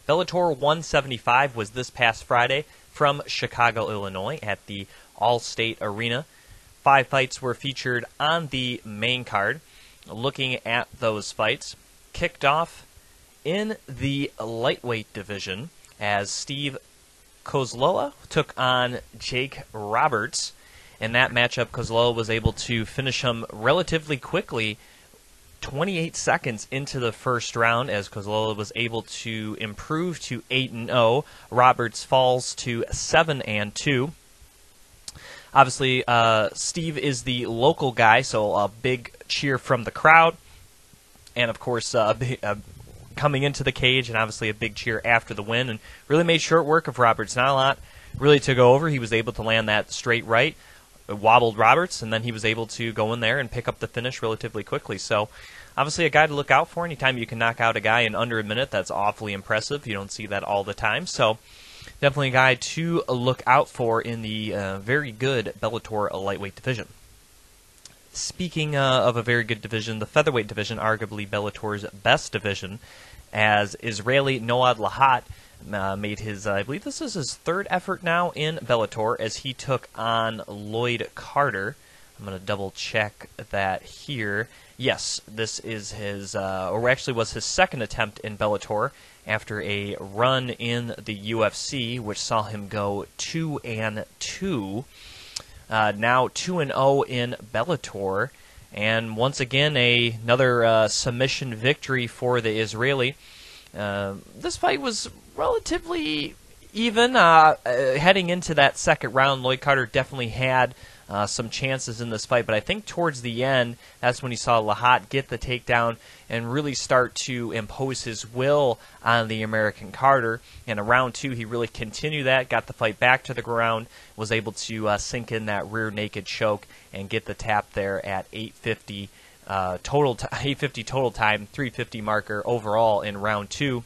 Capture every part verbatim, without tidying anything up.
Bellator one seventy-five was this past Friday from Chicago, Illinois at the All-State Arena. Five fights were featured on the main card. Looking at those fights, kicked off in the lightweight division as Steve Kozloa took on Jake Roberts. In that matchup, Kozloa was able to finish him relatively quickly, twenty-eight seconds into the first round, as Kozloa was able to improve to eight and oh. Roberts falls to seven and two. Obviously, uh, Steve is the local guy, so a big cheer from the crowd. And, of course, uh, uh, coming into the cage, and obviously a big cheer after the win. And really made short work of Roberts. Not a lot really to go over. He was able to land that straight right. It wobbled Roberts, and then he was able to go in there and pick up the finish relatively quickly. So, obviously, a guy to look out for. Anytime you can knock out a guy in under a minute, that's awfully impressive. You don't see that all the time. So, definitely a guy to look out for in the uh, very good Bellator lightweight division. Speaking uh, of a very good division, the featherweight division, arguably Bellator's best division, as Israeli Noad Lahat uh, made his, uh, I believe this is his third effort now in Bellator, as he took on Lloyd Carter. I'm going to double check that here. Yes, this is his, uh, or actually was his second attempt in Bellator after a run in the U F C, which saw him go two and two. Uh, now two and oh in Bellator, and once again a, another uh, submission victory for the Israeli. Uh, this fight was relatively even uh, uh, heading into that second round. Lloyd Carter definitely had Uh, some chances in this fight, but I think towards the end, that's when you saw Lahat get the takedown and really start to impose his will on the American Carter. And in round two, he really continued that, got the fight back to the ground, was able to uh, sink in that rear naked choke and get the tap there at eight fifty uh, total t eight fifty total time, three fifty marker overall in round two,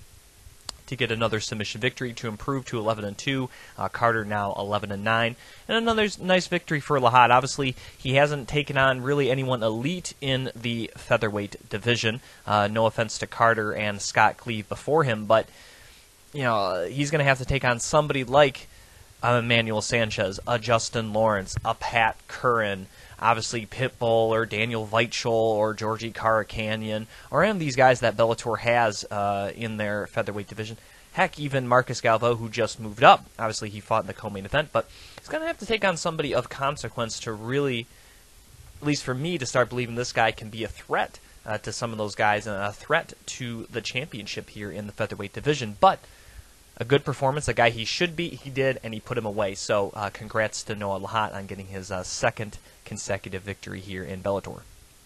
to get another submission victory to improve to eleven and two. Uh, Carter now eleven and nine, and another nice victory for Lahat. Obviously, he hasn't taken on really anyone elite in the featherweight division. Uh, no offense to Carter and Scott Cleave before him, but you know he's going to have to take on somebody like uh, Emmanuel Sanchez, a Justin Lawrence, a Pat Curran, obviously Pitbull or Daniel Weichel or Georgie Karakanyan, or any of these guys that Bellator has uh, in their featherweight division. Heck, even Marcus Galvo, who just moved up. Obviously, he fought in the co-main event, but he's going to have to take on somebody of consequence to really, at least for me, to start believing this guy can be a threat uh, to some of those guys and a threat to the championship here in the featherweight division. But a good performance, a guy he should be, he did, and he put him away. So uh, congrats to Noah Lahat on getting his uh, second consecutive victory here in Bellator.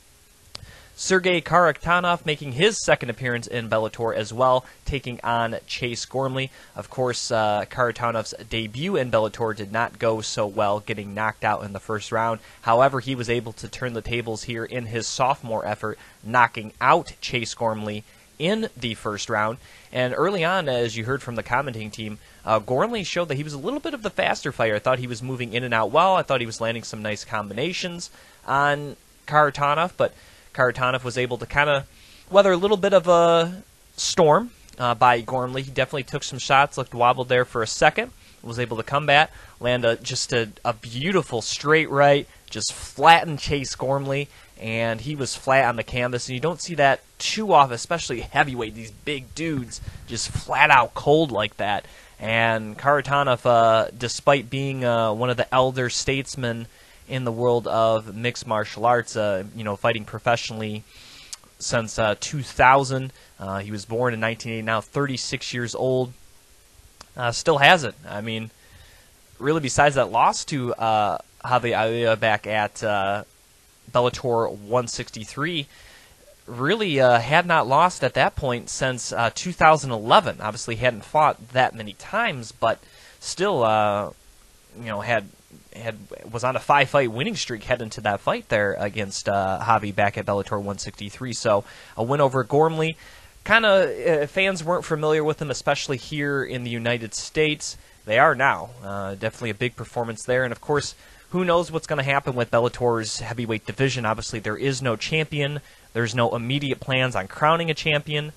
Sergey Karatanov making his second appearance in Bellator as well, taking on Chase Gormley. Of course, uh, Karatanov's debut in Bellator did not go so well, getting knocked out in the first round. However, he was able to turn the tables here in his sophomore effort, knocking out Chase Gormley in the first round. And early on, as you heard from the commenting team, uh, Gormley showed that he was a little bit of the faster fighter. I thought he was moving in and out well. I thought he was landing some nice combinations on Karatanov, but Karatanov was able to kind of weather a little bit of a storm uh, by Gormley. He definitely took some shots, looked wobbled there for a second, was able to combat, land a, just a, a beautiful straight right, just flattened Chase Gormley, and he was flat on the canvas, and you don't see that too often, especially heavyweight, these big dudes just flat out cold like that. And Karatanov, uh, despite being uh, one of the elder statesmen in the world of mixed martial arts, uh, you know, fighting professionally since uh, two thousand, uh, he was born in nineteen eighty, now thirty-six years old, uh, still has it. I mean, really, besides that loss to uh, Javi Alia back at uh, Bellator one sixty-three, really uh, had not lost at that point since uh, two thousand eleven. Obviously, hadn't fought that many times, but still, uh, you know, had had was on a five-fight winning streak heading to that fight there against uh, Javi back at Bellator one sixty-three. So a win over Gormley. Kind of uh, fans weren't familiar with him, especially here in the United States. They are now. Uh, definitely a big performance there, and of course, who knows what's going to happen with Bellator's heavyweight division. Obviously, there is no champion. There's no immediate plans on crowning a champion.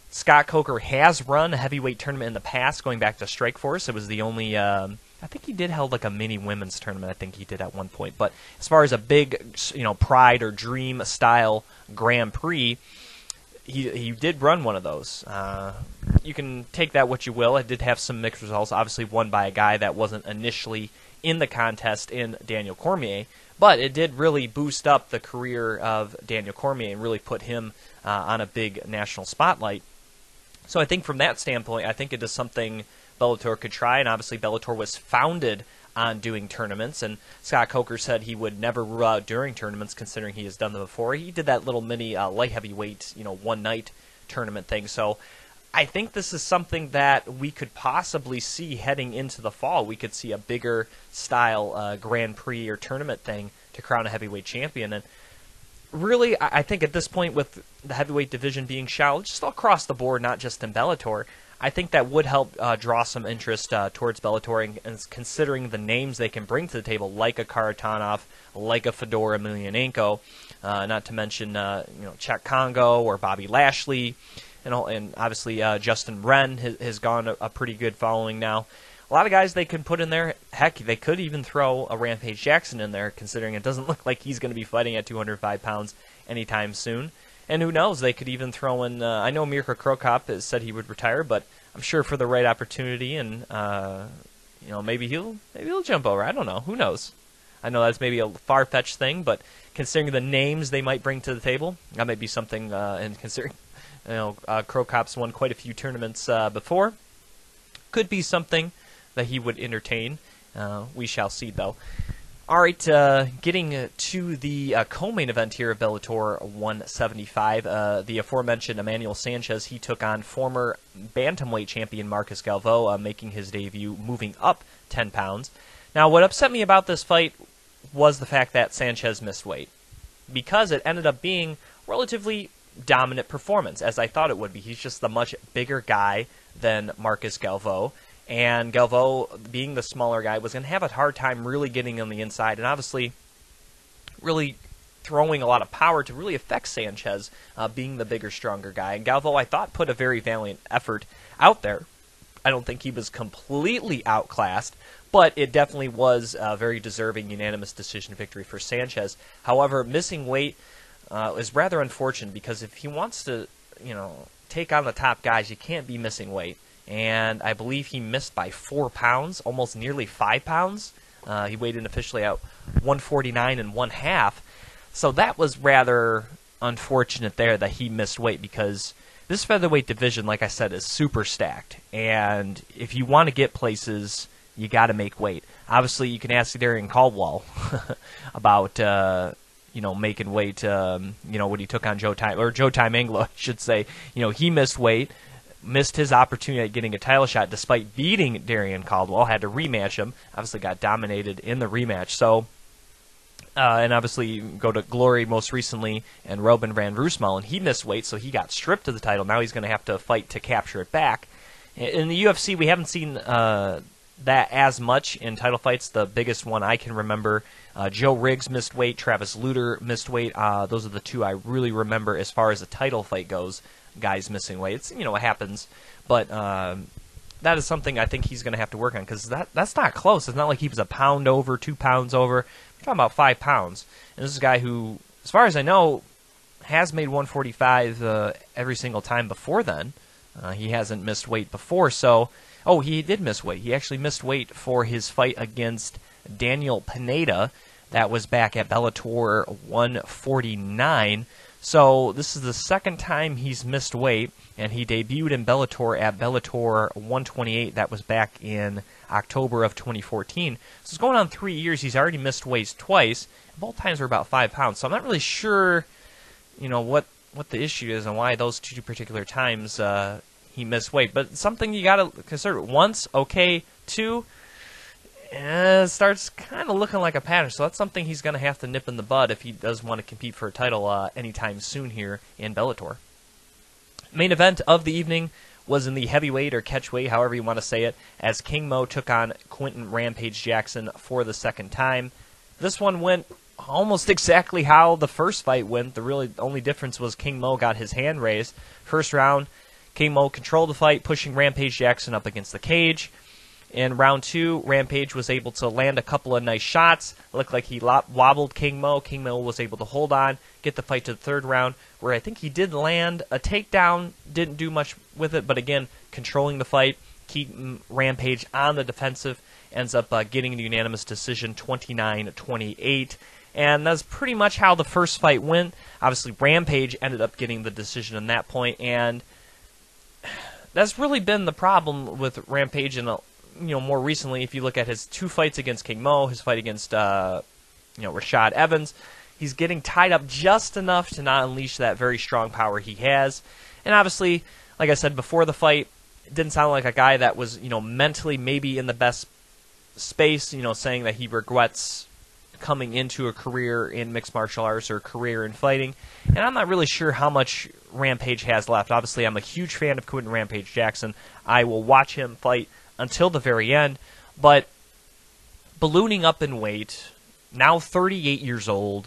Scott Coker has run a heavyweight tournament in the past, going back to Strikeforce. It was the only, um, I think he did held like a mini women's tournament. I think he did at one point. But as far as a big, you know, pride or dream style Grand Prix, he he did run one of those. Uh, you can take that what you will. It did have some mixed results. Obviously, won by a guy that wasn't initially in the contest in Daniel Cormier. But it did really boost up the career of Daniel Cormier and really put him uh, on a big national spotlight. So I think from that standpoint, I think it is something Bellator could try. And obviously Bellator was founded on doing tournaments. And Scott Coker said he would never rule out during tournaments, considering he has done them before. He did that little mini uh, light heavyweight, you know, one-night tournament thing. So I think this is something that we could possibly see heading into the fall. We could see a bigger style uh, Grand Prix or tournament thing to crown a heavyweight champion. And really, I think at this point, with the heavyweight division being shallow, just across the board, not just in Bellator, I think that would help uh, draw some interest uh, towards Bellator, and, and considering the names they can bring to the table, like a Karatanov, like a Fedor Emelianenko, uh, not to mention uh, you know Czech Congo or Bobby Lashley. And, and obviously uh, Justin Wren has, has gone a, a pretty good following now. A lot of guys they could put in there. Heck, they could even throw a Rampage Jackson in there, considering it doesn't look like he's going to be fighting at two hundred five pounds anytime soon. And who knows, they could even throw in, uh, I know Mirko Krokop has said he would retire, but I'm sure for the right opportunity, and uh, you know maybe he'll maybe he'll jump over. I don't know. Who knows? I know that's maybe a far-fetched thing, but considering the names they might bring to the table, that might be something, uh, and considering You know, uh, Krokop's won quite a few tournaments uh, before. Could be something that he would entertain. Uh, we shall see, though. All right, uh, getting to the uh, co-main event here of Bellator one seventy-five. Uh, the aforementioned Emmanuel Sanchez, he took on former bantamweight champion Marcus Galvão, uh, making his debut, moving up ten pounds. Now, what upset me about this fight was the fact that Sanchez missed weight, because it ended up being relatively dominant performance, as I thought it would be. He's just the much bigger guy than Marcus Galvão, and Galvão, being the smaller guy, was going to have a hard time really getting on the inside, and obviously really throwing a lot of power to really affect Sanchez, uh, being the bigger, stronger guy. And Galvão, I thought, put a very valiant effort out there. I don't think he was completely outclassed, but it definitely was a very deserving unanimous decision victory for Sanchez. However, missing weight Uh, is rather unfortunate, because if he wants to, you know, take on the top guys, you can't be missing weight. And I believe he missed by four pounds, almost nearly five pounds. Uh, he weighed in officially at one forty-nine and one half. So that was rather unfortunate there that he missed weight, because this featherweight division, like I said, is super stacked. And if you want to get places, you got to make weight. Obviously, you can ask Darian Caldwell about Uh, you know, making weight, um, you know, when he took on Joe Time, or Joe Time Anglo, I should say. You know, he missed weight, missed his opportunity at getting a title shot despite beating Darian Caldwell, had to rematch him, obviously got dominated in the rematch. So, uh, and obviously you go to Glory most recently, and Robin van Roosmalen, and he missed weight, so he got stripped of the title. Now he's going to have to fight to capture it back. In the U F C, we haven't seen uh, that as much in title fights. The biggest one I can remember, Uh, Joe Riggs missed weight, Travis Lutter missed weight. Uh, those are the two I really remember as far as a title fight goes, guys missing weight. It's, you know, it happens, but um, that is something I think he's going to have to work on, because that, that's not close. It's not like he was a pound over, two pounds over. We're talking about five pounds. And this is a guy who, as far as I know, has made one forty-five uh, every single time before then. Uh, he hasn't missed weight before, so... Oh, he did miss weight. He actually missed weight for his fight against Daniel Pineda. That was back at Bellator one forty-nine. So this is the second time he's missed weight, and he debuted in Bellator at Bellator one twenty-eight. That was back in October of twenty fourteen. So it's going on three years. He's already missed weight twice. Both times were about five pounds. So I'm not really sure, you know, what what the issue is and why those two particular times uh, he missed weight. But something you got to consider. Once, okay. Two, Uh, starts kind of looking like a pattern, so that's something he's going to have to nip in the bud if he does want to compete for a title uh, anytime soon here in Bellator. Main event of the evening was in the heavyweight or catchweight, however you want to say it, as King Mo took on Quentin Rampage Jackson for the second time. This one went almost exactly how the first fight went. The really only difference was King Mo got his hand raised. First round, King Mo controlled the fight, pushing Rampage Jackson up against the cage. In round two, Rampage was able to land a couple of nice shots. It looked like he wobbled King Mo. King Mo was able to hold on, get the fight to the third round, where I think he did land a takedown, didn't do much with it, but again, controlling the fight, keeping Rampage on the defensive, ends up uh, getting a unanimous decision, twenty-nine twenty-eight. And that's pretty much how the first fight went. Obviously, Rampage ended up getting the decision in that point, and that's really been the problem with Rampage in a You know, more recently, if you look at his two fights against King Mo, his fight against, uh, you know, Rashad Evans, he's getting tied up just enough to not unleash that very strong power he has. And obviously, like I said before the fight, it didn't sound like a guy that was, you know, mentally maybe in the best space, you know, saying that he regrets coming into a career in mixed martial arts or a career in fighting. And I'm not really sure how much Rampage has left. Obviously, I'm a huge fan of Quentin Rampage Jackson. I will watch him fight until the very end, but ballooning up in weight, now thirty-eight years old,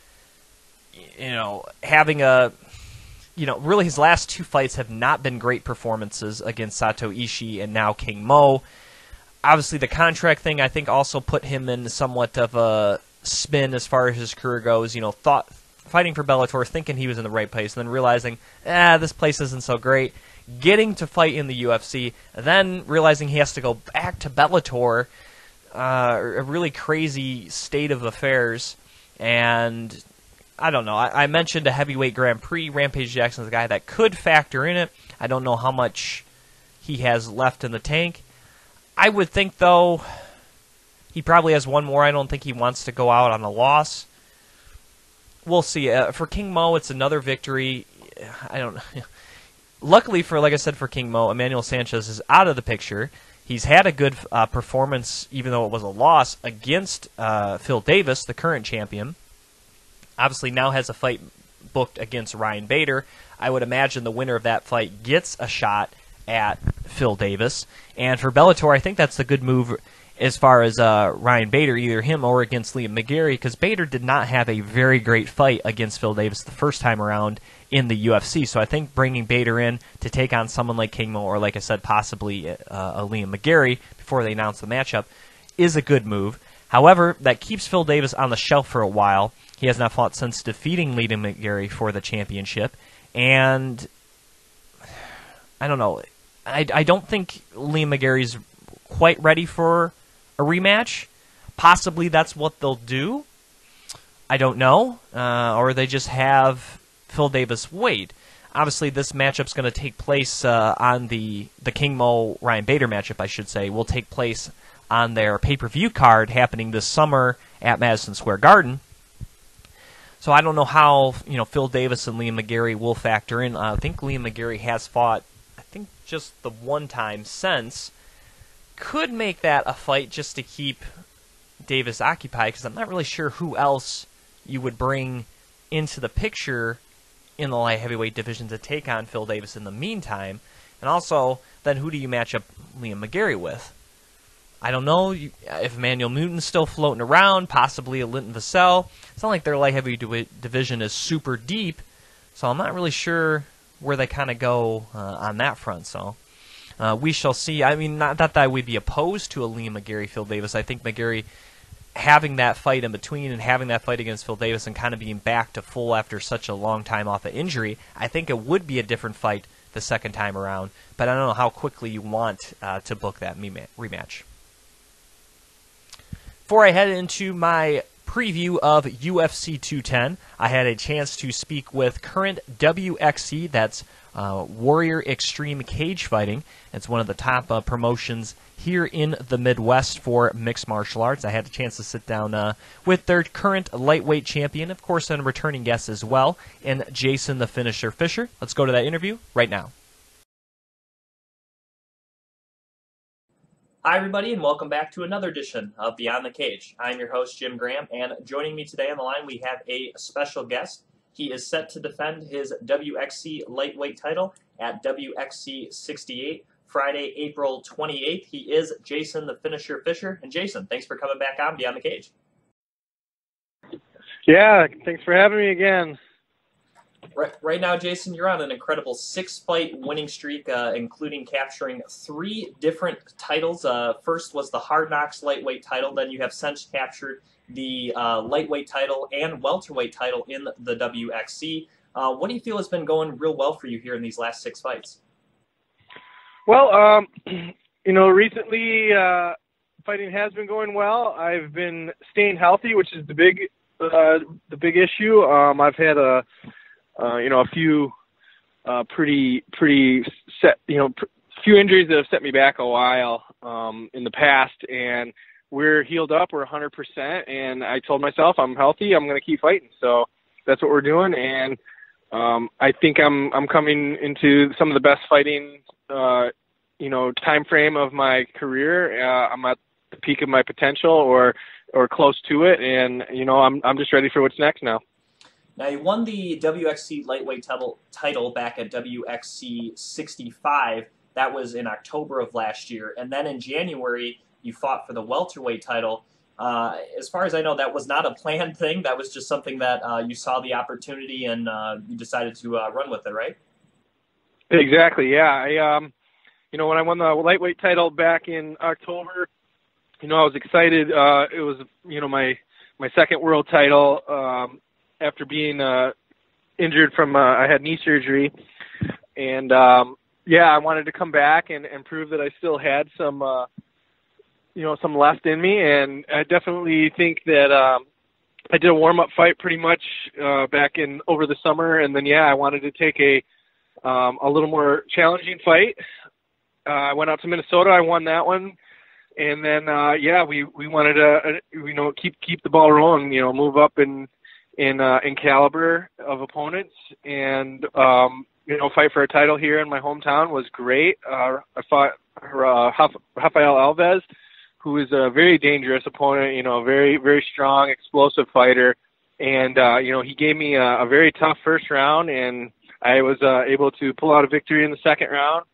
you know, having a, you know, really his last two fights have not been great performances against Sato Ishii and now King Mo. Obviously, the contract thing, I think, also put him in somewhat of a spin as far as his career goes. You know, thought fighting for Bellator, thinking he was in the right place, and then realizing, ah, this place isn't so great. Getting to fight in the U F C, then realizing he has to go back to Bellator, uh, a really crazy state of affairs. And I don't know. I, I mentioned a heavyweight Grand Prix. Rampage Jackson's a guy that could factor in it. I don't know how much he has left in the tank. I would think, though, he probably has one more. I don't think he wants to go out on a loss. We'll see. Uh, for King Mo, it's another victory. I don't know. Luckily for, like I said, for King Mo, Emmanuel Sanchez is out of the picture. He's had a good uh, performance, even though it was a loss, against uh, Phil Davis, the current champion. Obviously now has a fight booked against Ryan Bader. I would imagine the winner of that fight gets a shot at Phil Davis. And for Bellator, I think that's a good move as far as uh, Ryan Bader, either him or against Liam McGarry, because Bader did not have a very great fight against Phil Davis the first time around in the U F C. So I think bringing Bader in to take on someone like King Mo, or like I said, possibly uh, a Liam McGarry before they announce the matchup, is a good move. However, that keeps Phil Davis on the shelf for a while. He has not fought since defeating Liam McGarry for the championship. And I don't know. I, I don't think Liam McGarry's quite ready for a rematch. Possibly that's what they'll do. I don't know. Uh, or they just have Phil Davis wait. Obviously, this matchup's going to take place uh, on the the King Mo Ryan Bader matchup, I should say, will take place on their pay-per-view card happening this summer at Madison Square Garden. So I don't know how, you know, Phil Davis and Liam McGarry will factor in. Uh, I think Liam McGarry has fought, I think, just the one time since. Could make that a fight just to keep Davis occupied, because I'm not really sure who else you would bring into the picture in the light heavyweight division to take on Phil Davis in the meantime. And also, then who do you match up Liam McGarry with? I don't know if Emmanuel Mutin's still floating around, possibly a Linton Vassell. It's not like their light heavyweight division is super deep, so I'm not really sure where they kind of go uh, on that front. So uh, we shall see. I mean, not that I would be opposed to a Liam McGarry, Phil Davis. I think McGarry having that fight in between and having that fight against Phil Davis and kind of being back to full after such a long time off of injury, I think it would be a different fight the second time around. But I don't know how quickly you want uh, to book that rematch. Before I head into my preview of U F C two ten, I had a chance to speak with current W X C, that's uh, Warrior Extreme Cage Fighting. It's one of the top uh, promotions here in the Midwest for mixed martial arts. I had a chance to sit down uh, with their current lightweight champion, of course, and a returning guest as well, and Jason the Finisher Fischer. Let's go to that interview right now. Hi, everybody, and welcome back to another edition of Beyond the Cage. I'm your host, Jim Graham, and joining me today on the line, we have a special guest. He is set to defend his W X C lightweight title at W X C sixty-eight, Friday, April twenty-eighth. He is Jason the Finisher Fischer. And Jason, thanks for coming back on Beyond the Cage. Yeah, thanks for having me again. Right, right now, Jason, you're on an incredible six-fight winning streak, uh, including capturing three different titles. Uh, first was the Hard Knocks lightweight title. Then you have since captured the uh, lightweight title and welterweight title in the W X C. Uh, what do you feel has been going real well for you here in these last six fights? Well, um, you know, recently uh, fighting has been going well. I've been staying healthy, which is the big, uh, the big issue. Um, I've had a Uh, you know, a few uh, pretty, pretty set, you know, pr- few injuries that have set me back a while um, in the past, and we're healed up. We're one hundred percent, and I told myself I'm healthy. I'm going to keep fighting. So that's what we're doing, and um, I think I'm I'm coming into some of the best fighting, uh, you know, time frame of my career. Uh, I'm at the peak of my potential, or or close to it, and you know, I'm I'm just ready for what's next now. Now, you won the W X C lightweight title, title back at W X C sixty-five. That was in October of last year. And then in January, you fought for the welterweight title. Uh, as far as I know, that was not a planned thing. That was just something that uh, you saw the opportunity and uh, you decided to uh, run with it, right? Exactly, yeah. I, um, you know, when I won the lightweight title back in October, you know, I was excited. Uh, it was, you know, my, my second world title. Um, after being uh, injured from, uh, I had knee surgery. And, um, yeah, I wanted to come back and, and prove that I still had some, uh, you know, some left in me. And I definitely think that um, I did a warm-up fight pretty much uh, back in over the summer. And then, yeah, I wanted to take a, um, a little more challenging fight. Uh, I went out to Minnesota. I won that one. And then, uh, yeah, we, we wanted to, uh, you know, keep keep the ball rolling, you know, move up in in uh, in caliber of opponents, and um, you know, fight for a title here in my hometown was great. Uh, I fought uh, Rafael Alves, who is a very dangerous opponent. You know, very very strong, explosive fighter, and uh, you know, he gave me a, a very tough first round, and I was uh, able to pull out a victory in the second round.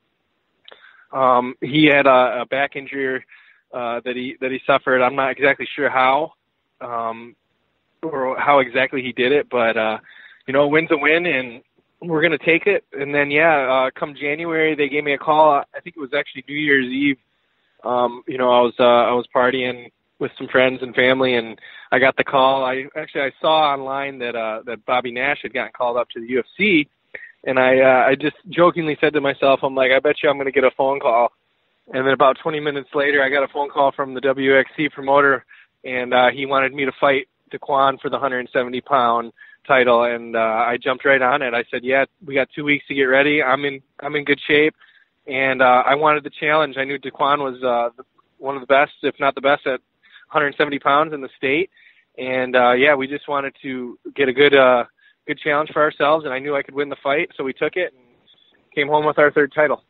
Um, he had a, a back injury uh, that he that he suffered. I'm not exactly sure how. Um, or how exactly he did it, but, uh, you know, a win's a win, and we're going to take it. And then, yeah, uh, come January, they gave me a call. I think it was actually New Year's Eve. Um, you know, I was, uh, I was partying with some friends and family, and I got the call. I actually, I saw online that, uh, that Bobby Nash had gotten called up to the U F C. And I, uh, I just jokingly said to myself, I'm like, I bet you I'm going to get a phone call. And then about twenty minutes later, I got a phone call from the W X C promoter, and, uh, he wanted me to fight Daquan for the one hundred seventy pound title, and uh, I jumped right on it. I said, "Yeah, we got two weeks to get ready. I'm in, I'm in good shape," and uh, I wanted the challenge. I knew Daquan was uh, one of the best, if not the best, at one hundred seventy pounds in the state, and uh, yeah, we just wanted to get a good, uh, good challenge for ourselves, and I knew I could win the fight, so we took it and came home with our third title.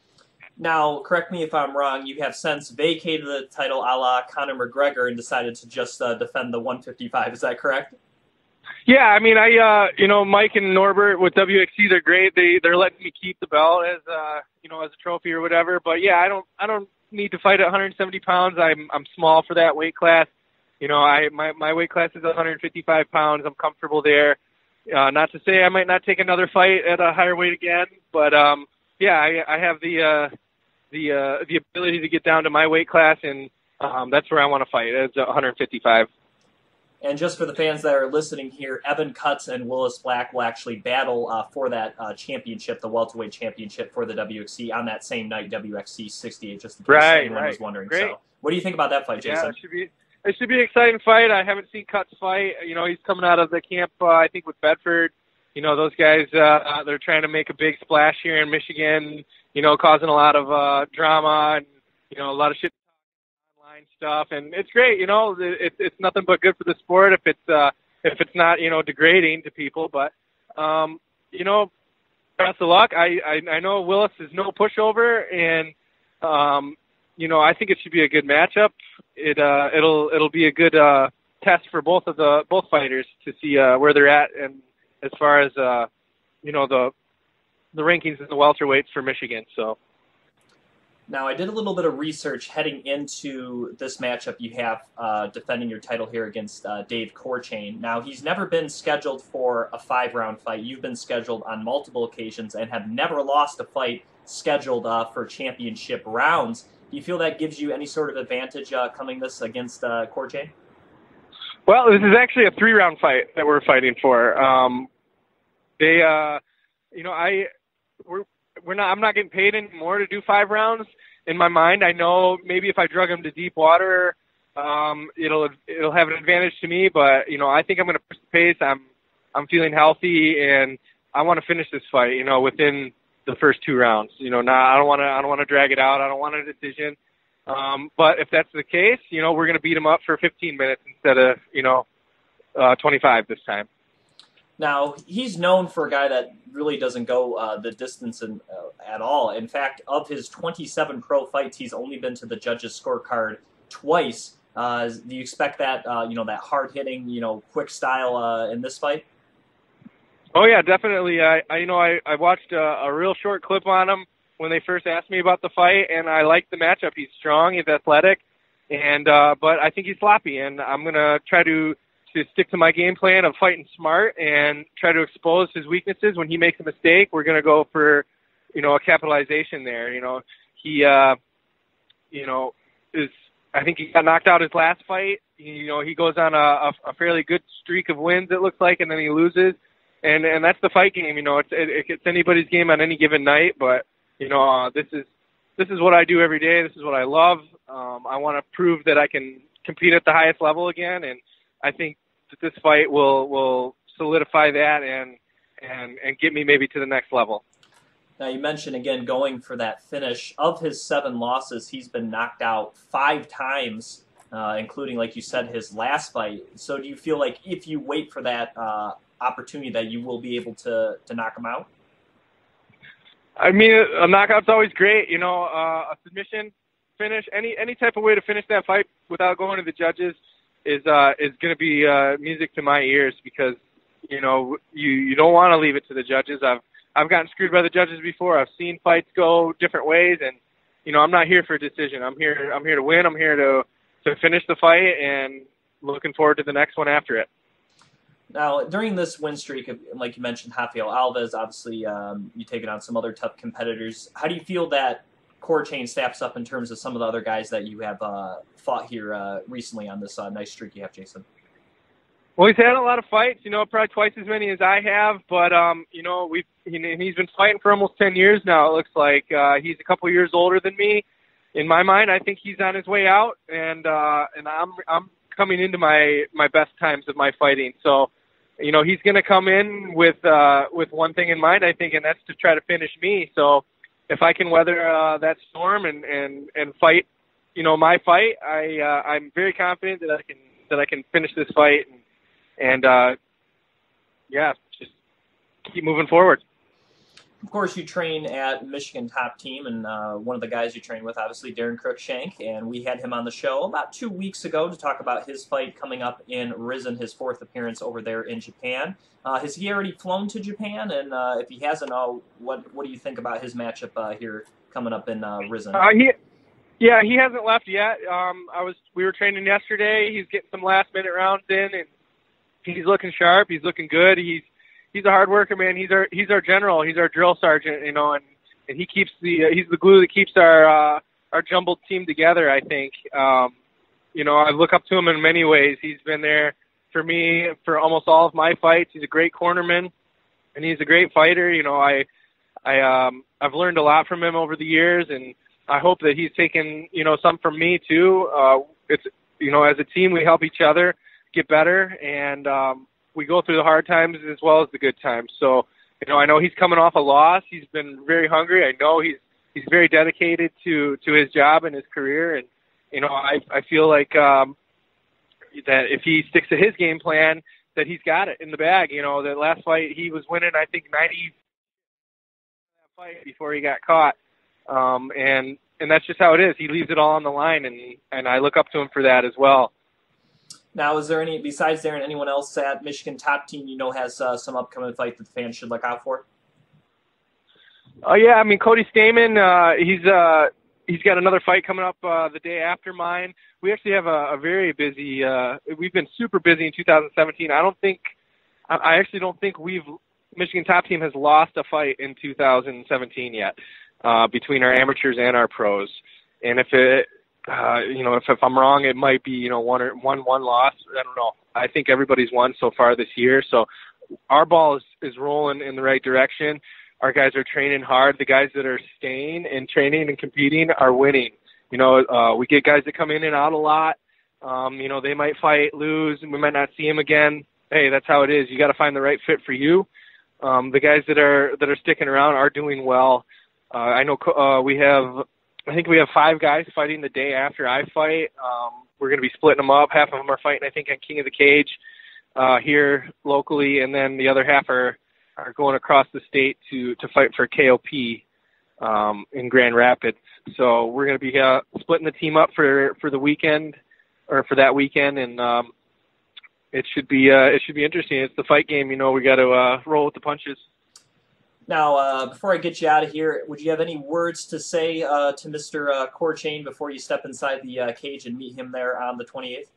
Now, correct me if I'm wrong, you have since vacated the title a la Conor McGregor and decided to just uh, defend the one fifty-five. Is that correct? Yeah, I mean, I, uh, you know, Mike and Norbert with W X C, they're great. They, they're letting me keep the belt as, uh, you know, as a trophy or whatever. But yeah, I don't, I don't need to fight at one hundred seventy pounds. I'm, I'm small for that weight class. You know, I, my, my weight class is one hundred fifty-five pounds. I'm comfortable there. Uh, not to say I might not take another fight at a higher weight again, but, um, yeah, I, I have the, uh, the uh, the ability to get down to my weight class, and um, that's where I want to fight. It's one hundred fifty-five. And just for the fans that are listening here, Evan Cutts and Willis Black will actually battle uh, for that uh, championship, the welterweight championship for the W X C on that same night, W X C sixty-eight, just in case right, anyone right. was wondering. Great. So, what do you think about that fight, Jason? Yeah, it should be it should be an exciting fight. I haven't seen Cutts fight. You know, he's coming out of the camp, uh, I think, with Bedford. You know, those guys, uh, they're trying to make a big splash here in Michigan, you know, causing a lot of uh, drama and, you know, a lot of shit online stuff. And it's great, you know, it, it's nothing but good for the sport if it's, uh, if it's not, you know, degrading to people. But, um, you know, best of luck. I, I, I know Willis is no pushover, and, um, you know, I think it should be a good matchup. It, uh, it'll, it'll be a good uh, test for both of the, both fighters to see uh, where they're at, and as far as, uh, you know, the the rankings in the welterweights for Michigan. So Now, I did a little bit of research heading into this matchup you have uh, defending your title here against uh, Dave Corchain. Now, he's never been scheduled for a five-round fight. You've been scheduled on multiple occasions and have never lost a fight scheduled uh, for championship rounds. Do you feel that gives you any sort of advantage uh, coming this against uh, Corchain? Well, this is actually a three-round fight that we're fighting for. Um, they, uh, you know, I, we're, we're not. I'm not getting paid anymore to do five rounds. In my mind, I know maybe if I drug him to deep water, um, it'll it'll have an advantage to me. But you know, I think I'm going to push the pace. I'm I'm feeling healthy, and I want to finish this fight. You know, within the first two rounds. You know, not I don't want to I don't want to drag it out. I don't want a decision. Um, but if that's the case, you know, we're going to beat him up for fifteen minutes instead of you know uh, twenty-five this time. Now, he's known for a guy that really doesn't go uh, the distance in, uh, at all. In fact, of his twenty-seven pro fights, he's only been to the judges' scorecard twice. Uh, do you expect that, uh, you know, that hard-hitting, you know, quick style uh, in this fight? Oh, yeah, definitely. I, I you know, I, I watched a, a real short clip on him when they first asked me about the fight, and I like the matchup. He's strong, he's athletic, and uh, but I think he's sloppy, and I'm going to try to to stick to my game plan of fighting smart and try to expose his weaknesses. When he makes a mistake, we're going to go for, you know, a capitalization there. You know, he, uh, you know, is, I think he got knocked out his last fight. He, you know, he goes on a, a, a fairly good streak of wins, it looks like, and then he loses. And, and that's the fight game. You know, it's, it, it's anybody's game on any given night, but, you know, uh, this is, this is what I do every day. This is what I love. Um, I want to prove that I can compete at the highest level again. And I think that this fight will, will solidify that and, and, and get me maybe to the next level. Now, you mentioned, again, going for that finish. Of his seven losses, he's been knocked out five times, uh, including, like you said, his last fight. So do you feel like if you wait for that uh, opportunity that you will be able to, to knock him out? I mean, a knockout's always great. You know, uh, a submission finish, any any type of way to finish that fight without going to the judges is uh, is going to be uh, music to my ears, because you know you you don't want to leave it to the judges. I've I've gotten screwed by the judges before. I've seen fights go different ways, and you know I'm not here for a decision. I'm here I'm here to win. I'm here to to finish the fight, and looking forward to the next one after it. Now, during this win streak, like you mentioned, Rafael Alves, obviously um, you taken on some other tough competitors. How do you feel that Corchain stacks up in terms of some of the other guys that you have uh, fought here uh, recently on this uh, nice streak you have, Jason? Well, he's had a lot of fights, you know, probably twice as many as I have, but, um, you know, we've, he, he's been fighting for almost ten years now, it looks like. Uh, he's a couple years older than me. In my mind, I think he's on his way out, and uh, and I'm I'm coming into my, my best times of my fighting. So, you know, he's going to come in with uh, with one thing in mind, I think, and that's to try to finish me. So if I can weather uh, that storm and, and, and fight, you know, my fight, I uh, I'm very confident that I can that I can finish this fight and, and uh, yeah, just keep moving forward. Of course, you train at Michigan Top Team, and uh, one of the guys you train with, obviously, Darren Cruikshank, and we had him on the show about two weeks ago to talk about his fight coming up in Risen, his fourth appearance over there in Japan. Uh, has he already flown to Japan? And uh, if he hasn't, uh, what what do you think about his matchup uh, here coming up in uh, Risen? Uh, he, yeah, he hasn't left yet. Um, I was we were training yesterday. He's getting some last minute rounds in, and he's looking sharp. He's looking good. He's He's a hard worker, man. He's our he's our general. He's our drill sergeant, you know, and, and he keeps the uh, he's the glue that keeps our uh, our jumbled team together. I think, um, you know, I look up to him in many ways. He's been there for me for almost all of my fights. He's a great cornerman, and he's a great fighter. You know, I I um, I've learned a lot from him over the years, and I hope that he's taken you know some from me too. Uh, it's you know, as a team, we help each other get better, and um, we go through the hard times as well as the good times. So, you know, I know he's coming off a loss. He's been very hungry. I know he's he's very dedicated to, to his job and his career. And, you know, I I feel like um, that if he sticks to his game plan, that he's got it in the bag. You know, that last fight he was winning, I think, ninety fight before he got caught. Um, and and that's just how it is. He leaves it all on the line, and and I look up to him for that as well. Now, is there any, besides Darren, anyone else at Michigan Top Team you know has uh, some upcoming fight that the fans should look out for? Oh, uh, yeah, I mean, Cody Stamen, uh, he's, uh, he's got another fight coming up uh, the day after mine. We actually have a, a very busy. Uh, we've been super busy in two thousand seventeen. I don't think. I actually don't think we've Michigan Top Team has lost a fight in two thousand seventeen yet uh, between our amateurs and our pros. And if it, uh, you know, if, if I'm wrong, it might be you know one or one one loss. I don't know. I think everybody's won so far this year. So our ball is, is rolling in the right direction. Our guys are training hard. The guys that are staying and training and competing are winning. You know, uh, we get guys that come in and out a lot. Um, you know, they might fight, lose, and we might not see them again. Hey, that's how it is. You got to find the right fit for you. Um, the guys that are that are sticking around are doing well. Uh, I know uh, we have, I think we have five guys fighting the day after I fight. Um, we're going to be splitting them up. Half of them are fighting, I think, on King of the Cage uh, here locally, and then the other half are, are going across the state to, to fight for K O P um, in Grand Rapids. So we're going to be uh, splitting the team up for, for the weekend, or for that weekend, and um, It should be uh, it should be interesting. It's the fight game, you know. We got to uh, roll with the punches. Now, uh, before I get you out of here, would you have any words to say uh, to Mister Uh, Korchain before you step inside the uh, cage and meet him there on the twenty-eighth?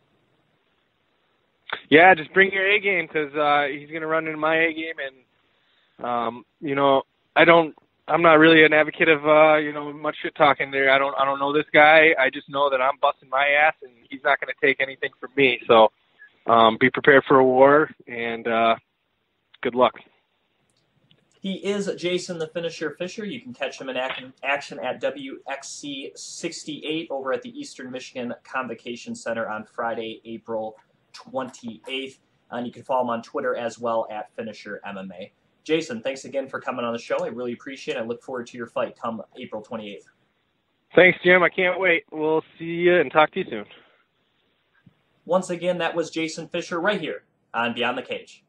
Yeah, just bring your A game because uh, he's going to run into my A game, and um, you know, I don't. I'm not really an advocate of uh, you know much shit talking there. I don't I don't know this guy. I just know that I'm busting my ass, and he's not going to take anything from me. So. Um, be prepared for a war, and uh, good luck. He is Jason the Finisher Fischer. You can catch him in action at W X C sixty-eight over at the Eastern Michigan Convocation Center on Friday, April twenty-eighth. And you can follow him on Twitter as well at Finisher M M A. Jason, thanks again for coming on the show. I really appreciate it. I look forward to your fight come April twenty-eighth. Thanks, Jim. I can't wait. We'll see you and talk to you soon. Once again, that was Jason Fischer right here on Beyond the Cage.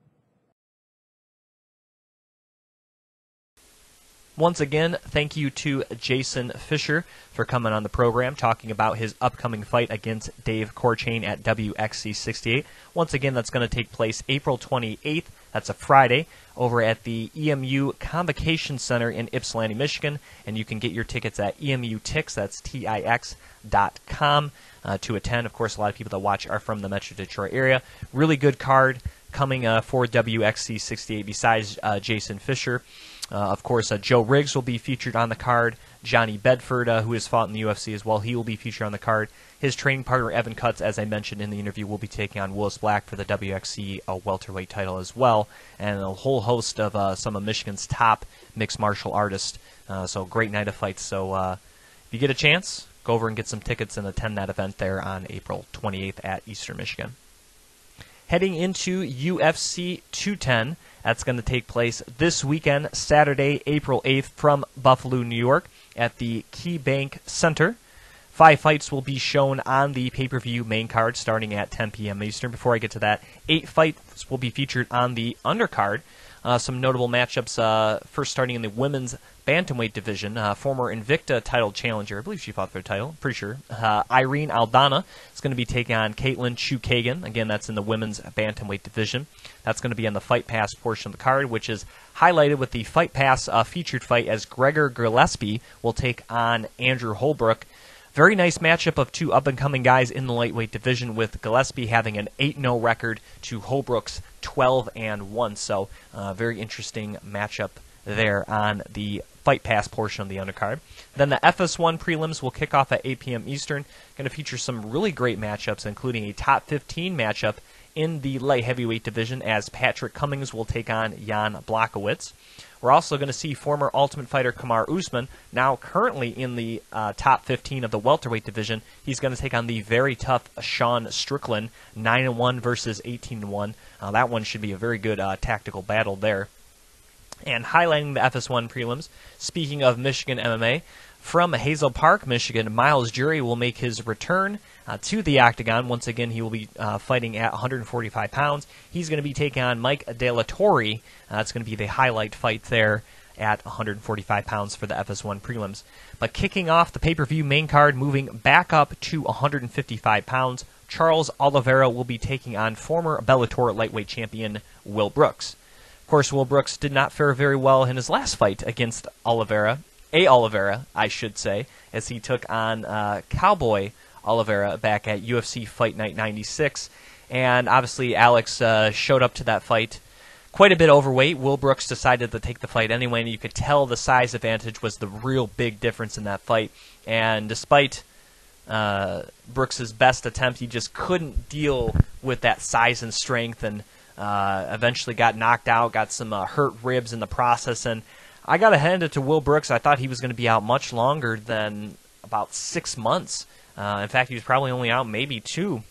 Once again, thank you to Jason Fischer for coming on the program, talking about his upcoming fight against Dave Korchain at W X C sixty-eight. Once again, that's going to take place April twenty-eighth. That's a Friday over at the E M U Convocation Center in Ypsilanti, Michigan. And you can get your tickets at E M U Tix, that's T I X dot com, uh, to attend. Of course, a lot of people that watch are from the Metro Detroit area. Really good card coming uh, for W X C sixty-eight besides uh, Jason Fischer. Uh, of course, uh, Joe Riggs will be featured on the card. Johnny Bedford, uh, who has fought in the U F C as well, he will be featured on the card. His training partner, Evan Cutts, as I mentioned in the interview, will be taking on Willis Black for the W X C uh, welterweight title as well, and a whole host of uh, some of Michigan's top mixed martial artists. Uh, so great night of fights. So uh, if you get a chance, go over and get some tickets and attend that event there on April twenty-eighth at Eastern Michigan. Heading into U F C two ten, that's going to take place this weekend, Saturday, April eighth, from Buffalo, New York, at the KeyBank Center. Five fights will be shown on the pay-per-view main card starting at ten p.m. Eastern. Before I get to that, eight fights will be featured on the undercard. Uh, some notable matchups, uh, first starting in the women's bantamweight division. Uh, former Invicta title challenger, I believe she fought for the title, pretty sure, uh, Irene Aldana is going to be taking on Caitlin Chukagan. Again, that's in the women's bantamweight division. That's going to be on the Fight Pass portion of the card, which is highlighted with the Fight Pass uh, featured fight as Gregor Gillespie will take on Andrew Holbrook. Very nice matchup of two up-and-coming guys in the lightweight division, with Gillespie having an eight and oh record to Holbrook's twelve and one. So, uh, very interesting matchup there on the Fight Pass portion of the undercard. Then the F S one prelims will kick off at eight p.m. Eastern. Going to feature some really great matchups, including a top fifteen matchup in the light heavyweight division, as Patrick Cummings will take on Jan Blachowicz. We're also going to see former Ultimate Fighter Kamaru Usman, now currently in the uh, top fifteen of the welterweight division. He's going to take on the very tough Sean Strickland, nine and one versus eighteen and one. Uh, that one should be a very good uh, tactical battle there. And highlighting the F S one prelims, speaking of Michigan M M A, from Hazel Park, Michigan, Miles Jury will make his return uh, to the octagon. Once again, he will be uh, fighting at one hundred forty-five pounds. He's going to be taking on Mike De La Torre. Uh, it's going to be the highlight fight there at one hundred forty-five pounds for the F S one prelims. But kicking off the pay-per-view main card, moving back up to one hundred fifty-five pounds, Charles Oliveira will be taking on former Bellator lightweight champion Will Brooks. Of course, Will Brooks did not fare very well in his last fight against Oliveira. A. Oliveira, I should say, as he took on uh, Cowboy Oliveira back at U F C Fight Night ninety-six. And obviously Alex uh, showed up to that fight quite a bit overweight. Will Brooks decided to take the fight anyway, and you could tell the size advantage was the real big difference in that fight. And despite uh, Brooks's best attempt, he just couldn't deal with that size and strength, and uh, eventually got knocked out, got some uh, hurt ribs in the process. And I got to hand it to Will Brooks. I thought he was going to be out much longer than about six months. Uh, in fact, he was probably only out maybe two.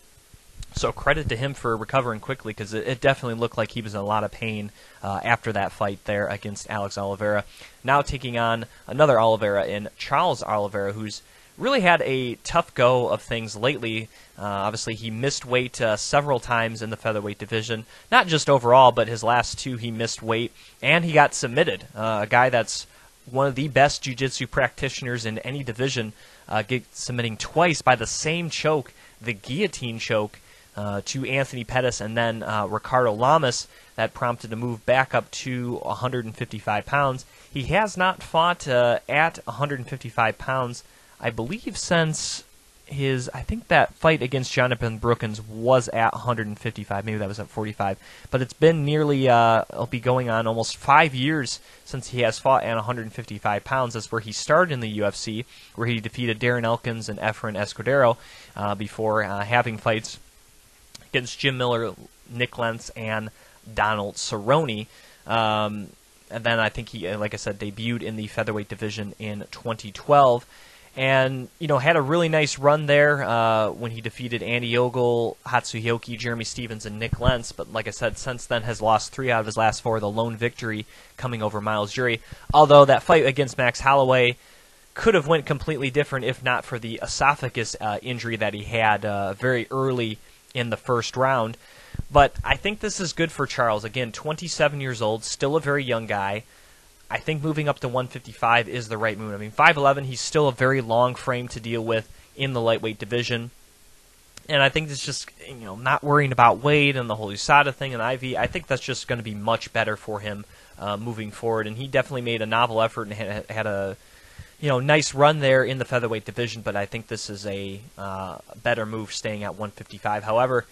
So credit to him for recovering quickly, because it, it definitely looked like he was in a lot of pain uh, after that fight there against Alex Oliveira. Now taking on another Oliveira in Charles Oliveira, who's really had a tough go of things lately. Uh, obviously, he missed weight uh, several times in the featherweight division. Not just overall, but his last two he missed weight, and he got submitted. Uh, a guy that's one of the best jiu-jitsu practitioners in any division, uh, get submitting twice by the same choke, the guillotine choke, Uh, to Anthony Pettis, and then uh, Ricardo Lamas, that prompted a move back up to one hundred fifty-five pounds. He has not fought uh, at one hundred fifty-five pounds, I believe, since his, I think that fight against Jonathan Brookins was at one hundred fifty-five, maybe that was at forty-five, but it's been nearly, uh, it'll be going on almost five years since he has fought at one hundred fifty-five pounds. That's where he started in the U F C, where he defeated Darren Elkins and Efren Escudero uh, before uh, having fights against Jim Miller, Nick Lentz, and Donald Cerrone. Um, and then I think he, like I said, debuted in the featherweight division in twenty twelve. And, you know, had a really nice run there uh, when he defeated Andy Ogle, Hatsuyoki, Jeremy Stevens, and Nick Lentz. But like I said, since then has lost three out of his last four, the lone victory coming over Miles Jury. Although that fight against Max Holloway could have went completely different if not for the esophagus uh, injury that he had uh, very early in the first round. But I think this is good for Charles. Again, twenty-seven years old, still a very young guy. I think moving up to one fifty-five is the right move. I mean, five eleven, he's still a very long frame to deal with in the lightweight division. And I think it's just, you know, not worrying about weight and the whole U S A D A thing and I V. I think that's just going to be much better for him uh, moving forward. And he definitely made a novel effort and had, had a you know, nice run there in the featherweight division, but I think this is a uh, better move staying at one fifty-five. However,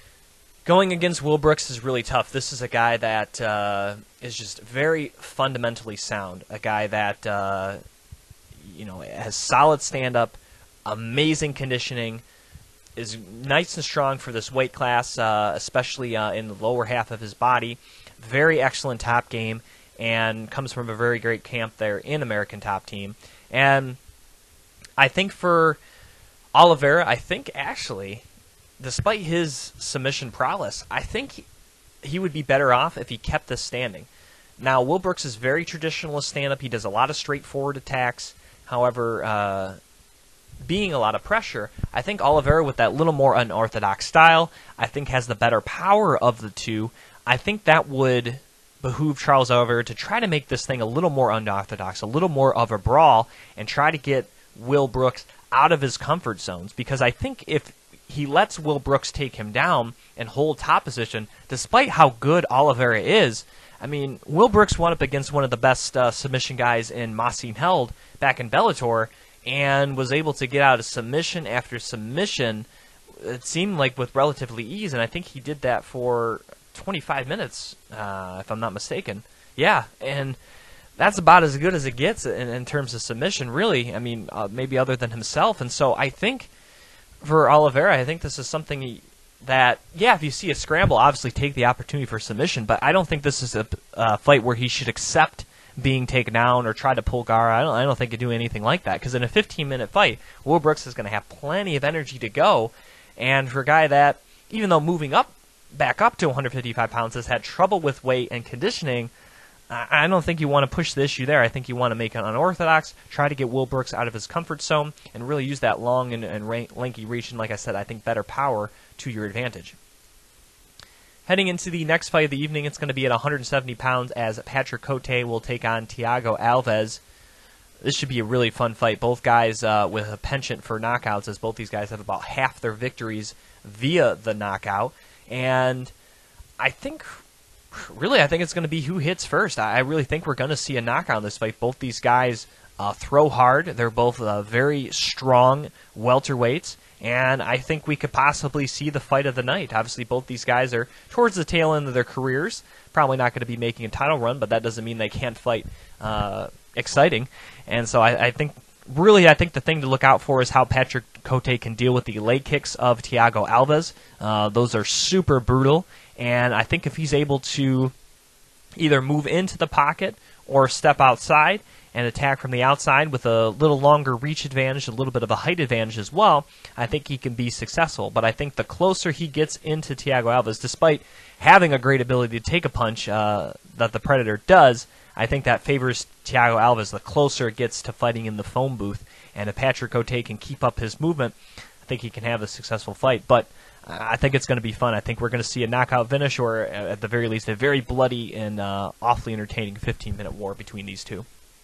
going against Will Brooks is really tough. This is a guy that uh, is just very fundamentally sound, a guy that, uh, you know, has solid stand-up, amazing conditioning, is nice and strong for this weight class, uh, especially uh, in the lower half of his body, very excellent top game, and comes from a very great camp there in American Top Team. And I think for Oliveira, I think actually, despite his submission prowess, I think he, he would be better off if he kept this standing. Now, Will Brooks is very traditionalist stand-up. He does a lot of straightforward attacks. However, uh, being a lot of pressure, I think Oliveira, with that little more unorthodox style, I think has the better power of the two. I think that would behoove Charles Oliveira to try to make this thing a little more unorthodox, a little more of a brawl, and try to get Will Brooks out of his comfort zones. Because I think if he lets Will Brooks take him down and hold top position, despite how good Oliveira is, I mean, Will Brooks went up against one of the best uh, submission guys in Masin Held back in Bellator, and was able to get out of submission after submission, it seemed like with relatively ease, and I think he did that for twenty-five minutes, uh, if I'm not mistaken. Yeah, and that's about as good as it gets in, in terms of submission, really. I mean, uh, maybe other than himself. And so I think for Oliveira, I think this is something he, that, yeah, if you see a scramble, obviously take the opportunity for submission, but I don't think this is a uh, fight where he should accept being taken down or try to pull guard. I don't, I don't think he'd do anything like that, because in a fifteen-minute fight, Will Brooks is going to have plenty of energy to go, and for a guy that, even though moving up back up to one fifty-five pounds, has had trouble with weight and conditioning, I don't think you want to push the issue there. I think you want to make it unorthodox, try to get Will Brooks out of his comfort zone, and really use that long and, and lanky reach, and like I said, I think better power to your advantage. Heading into the next fight of the evening, it's going to be at one seventy pounds as Patrick Cote will take on Thiago Alves. This should be a really fun fight. Both guys uh, with a penchant for knockouts, as both these guys have about half their victories via the knockout. And I think, really, I think it's going to be who hits first. I really think we're going to see a knockout in this fight. Both these guys uh, throw hard. They're both uh, very strong welterweights, and I think we could possibly see the fight of the night. Obviously, both these guys are towards the tail end of their careers, probably not going to be making a title run, but that doesn't mean they can't fight uh, exciting. And so I, I think, really, I think the thing to look out for is how Patrick Cote can deal with the leg kicks of Thiago Alves. Uh, those are super brutal, and I think if he's able to either move into the pocket or step outside and attack from the outside with a little longer reach advantage, a little bit of a height advantage as well, I think he can be successful. But I think the closer he gets into Thiago Alves, despite having a great ability to take a punch uh, that the Predator does, I think that favors Thiago Alves the closer it gets to fighting in the phone booth. And if Patrick Cote can keep up his movement, I think he can have a successful fight. But I think it's going to be fun. I think we're going to see a knockout finish, or at the very least, a very bloody and uh, awfully entertaining fifteen-minute war between these two.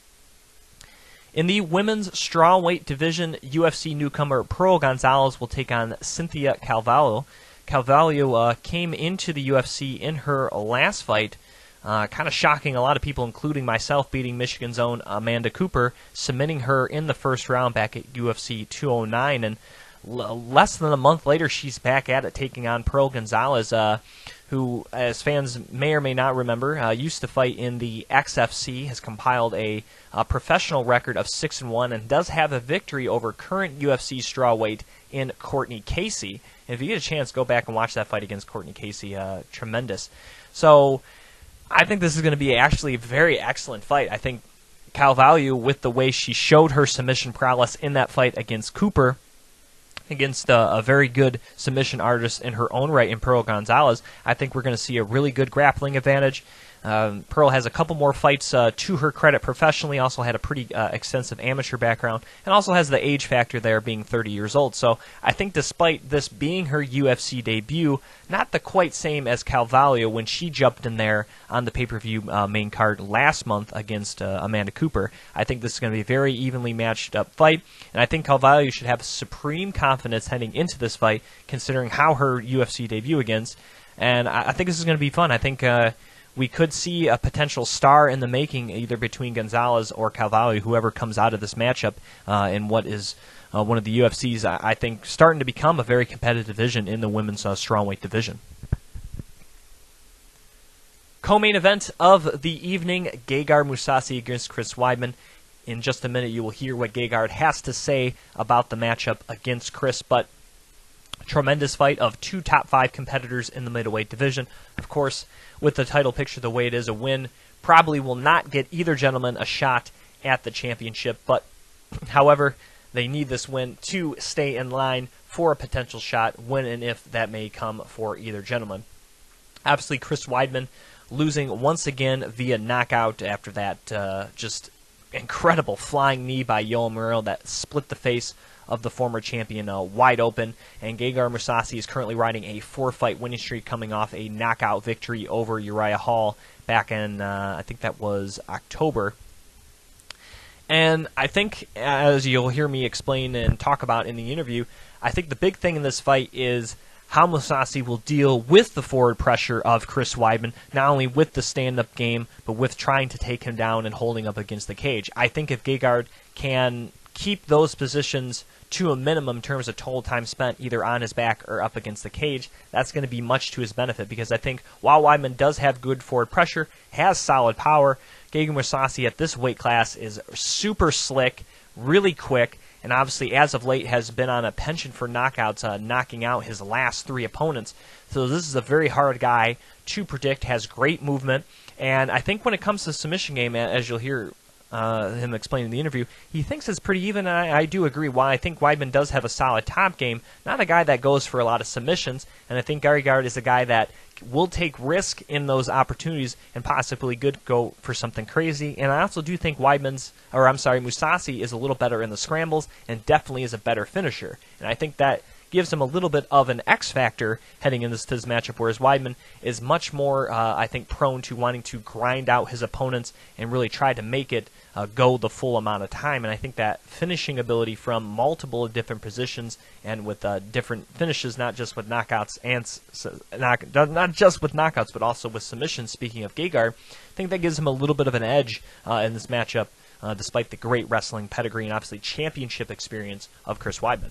In the women's strawweight division, U F C newcomer Pearl Gonzalez will take on Cynthia Calvallo. Calvallo uh, came into the U F C in her last fight, uh, kind of shocking a lot of people, including myself, beating Michigan's own Amanda Cooper, submitting her in the first round back at U F C two oh nine. And l- less than a month later, she's back at it, taking on Pearl Gonzalez, uh, who, as fans may or may not remember, uh, used to fight in the X F C, has compiled a, a professional record of six and one, and does have a victory over current U F C strawweight in Courtney Casey. And if you get a chance, go back and watch that fight against Courtney Casey. Uh, tremendous. So I think this is going to be actually a very excellent fight. I think Calvallo, with the way she showed her submission prowess in that fight against Cooper, against uh, a very good submission artist in her own right in Pearl Gonzalez, I think we're going to see a really good grappling advantage. Um, Pearl has a couple more fights uh, to her credit professionally, also had a pretty uh, extensive amateur background, and also has the age factor there, being thirty years old. So I think despite this being her U F C debut, not the quite same as Calvallo when she jumped in there on the pay-per-view uh, main card last month against uh, Amanda Cooper, I think this is going to be a very evenly matched up fight, and I think Calvallo should have supreme confidence heading into this fight, considering how her U F C debut against, and I, I think this is going to be fun. I think uh, we could see a potential star in the making, either between Gonzalez or Calvallo, whoever comes out of this matchup uh, in what is uh, one of the U F C's, I, I think, starting to become a very competitive division in the women's uh, strawweight division. Co-main event of the evening, Gegard Mousasi against Chris Weidman. In just a minute, you will hear what Gegard has to say about the matchup against Chris, but tremendous fight of two top five competitors in the middleweight division. Of course, with the title picture the way it is, a win probably will not get either gentleman a shot at the championship, but however, they need this win to stay in line for a potential shot when and if that may come for either gentleman. Obviously, Chris Weidman losing once again via knockout after that uh, just incredible flying knee by Yoel Moreno that split the face of the former champion uh, wide open. And Gegard Mousasi is currently riding a four-fight winning streak, coming off a knockout victory over Uriah Hall back in, uh, I think that was October. And I think, as you'll hear me explain and talk about in the interview, I think the big thing in this fight is how Mousasi will deal with the forward pressure of Chris Weidman, not only with the stand-up game, but with trying to take him down and holding up against the cage. I think if Gegard can keep those positions to a minimum in terms of total time spent either on his back or up against the cage, that's going to be much to his benefit, because I think while Weidman does have good forward pressure, has solid power, Gegard Mousasi at this weight class is super slick, really quick, and obviously as of late has been on a penchant for knockouts, uh, knocking out his last three opponents. So this is a very hard guy to predict, has great movement, and I think when it comes to submission game, as you'll hear Uh, him explaining in the interview, he thinks it's pretty even, and I, I do agree. While I think Weidman does have a solid top game, not a guy that goes for a lot of submissions, and I think Gegard is a guy that will take risk in those opportunities and possibly could go for something crazy. And I also do think Weidman's, or I'm sorry, Mousasi is a little better in the scrambles and definitely is a better finisher. And I think that gives him a little bit of an X factor heading into this, this matchup, whereas Weidman is much more, uh, I think, prone to wanting to grind out his opponents and really try to make it uh, go the full amount of time. And I think that finishing ability from multiple different positions and with uh, different finishes, not just with knockouts and s- knock, not just with knockouts, but also with submissions. Speaking of Gegard, I think that gives him a little bit of an edge uh, in this matchup uh, despite the great wrestling pedigree and obviously championship experience of Chris Weidman.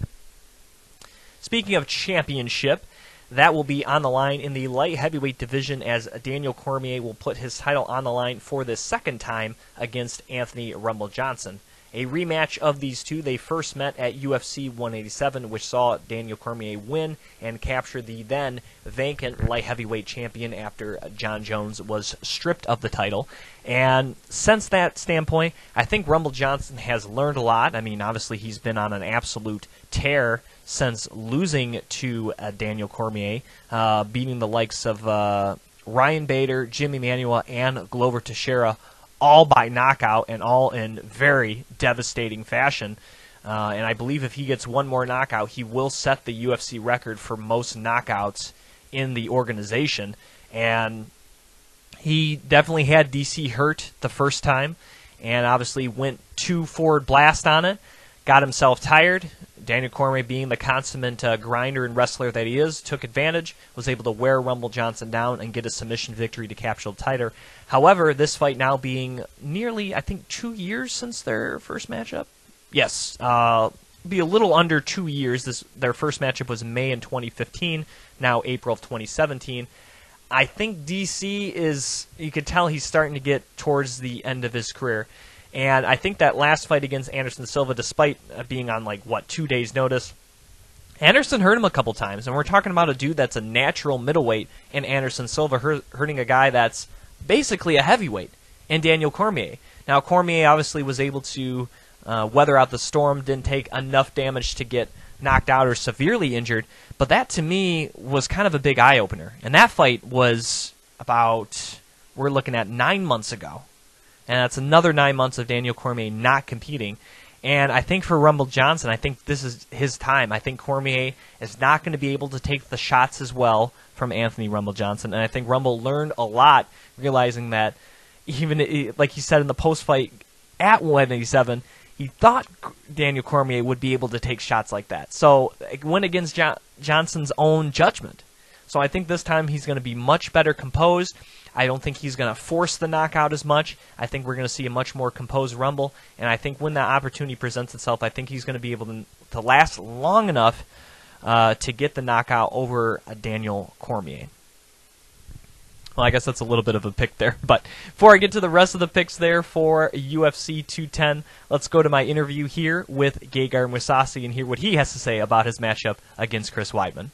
Speaking of championship, that will be on the line in the light heavyweight division as Daniel Cormier will put his title on the line for the second time against Anthony Rumble Johnson. A rematch of these two. They first met at U F C one eighty-seven, which saw Daniel Cormier win and capture the then vacant light heavyweight champion after John Jones was stripped of the title. And since that standpoint, I think Rumble Johnson has learned a lot. I mean, obviously he's been on an absolute tear since losing to uh, Daniel Cormier, uh, beating the likes of uh, Ryan Bader, Jimmy Manuel, and Glover Teixeira, all by knockout and all in very devastating fashion. Uh, and I believe if he gets one more knockout, he will set the U F C record for most knockouts in the organization. And he definitely had D C hurt the first time and obviously went too forward blast on it, got himself tired. Daniel Cormier, being the consummate uh, grinder and wrestler that he is, took advantage, was able to wear Rumble Johnson down and get a submission victory to capture the title. However, this fight now being nearly, I think, two years since their first matchup. Yes, uh, be a little under two years. This their first matchup was May in twenty fifteen, now April of twenty seventeen. I think D C is, you could tell he's starting to get towards the end of his career. And I think that last fight against Anderson Silva, despite being on, like, what, two days' notice, Anderson hurt him a couple times. And we're talking about a dude that's a natural middleweight in Anderson Silva hurt, hurting a guy that's basically a heavyweight in Daniel Cormier. Now, Cormier obviously was able to uh, weather out the storm, didn't take enough damage to get knocked out or severely injured. But that, to me, was kind of a big eye-opener. And that fight was about, we're looking at nine months ago. And that's another nine months of Daniel Cormier not competing. And I think for Rumble Johnson, I think this is his time. I think Cormier is not going to be able to take the shots as well from Anthony Rumble Johnson. And I think Rumble learned a lot, realizing that even, like he said in the post-fight at one eighty-seven, he thought Daniel Cormier would be able to take shots like that. So it went against Jo- Johnson's own judgment. So I think this time he's going to be much better composed. I don't think he's going to force the knockout as much. I think we're going to see a much more composed Rumble. And I think when that opportunity presents itself, I think he's going to be able to, to last long enough uh, to get the knockout over uh, Daniel Cormier. Well, I guess that's a little bit of a pick there. But before I get to the rest of the picks there for U F C two ten, let's go to my interview here with Gegard Mousasi and hear what he has to say about his matchup against Chris Weidman.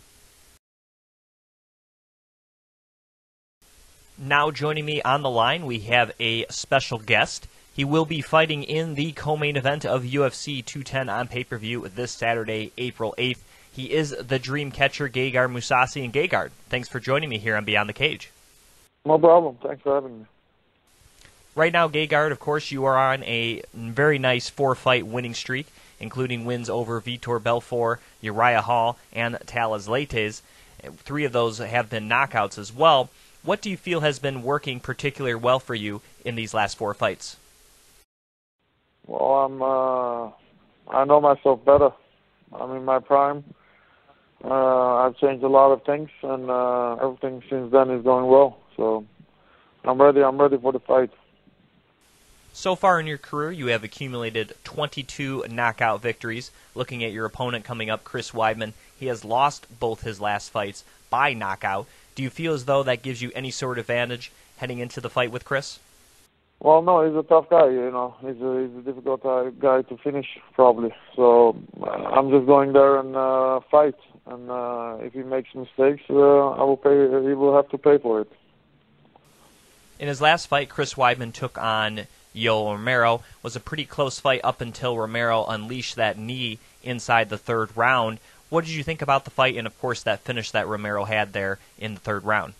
Now joining me on the line, we have a special guest. He will be fighting in the co-main event of U F C two ten on pay-per-view this Saturday, April eighth. He is the dream catcher, Gegard Mousasi. And Gegard, thanks for joining me here on Beyond the Cage. No problem. Thanks for having me. Right now, Gegard, of course, you are on a very nice four-fight winning streak, including wins over Vitor Belfort, Uriah Hall, and Talas Leites. Three of those have been knockouts as well. What do you feel has been working particularly well for you in these last four fights? Well, I'm. Uh, I know myself better. I'm in my prime. Uh, I've changed a lot of things, and uh, everything since then is going well. So I'm ready. I'm ready for the fight. So far in your career, you have accumulated twenty-two knockout victories. Looking at your opponent coming up, Chris Weidman, he has lost both his last fights by knockout. Do you feel as though that gives you any sort of advantage heading into the fight with Chris? Well, no, he's a tough guy, you know. He's a, he's a difficult uh, guy to finish, probably. So uh, I'm just going there and uh, fight. And uh, if he makes mistakes, uh, I will pay. He will have to pay for it. In his last fight, Chris Weidman took on Yoel Romero. It was a pretty close fight up until Romero unleashed that knee inside the third round. What did you think about the fight and, of course, that finish that Romero had there in the third round?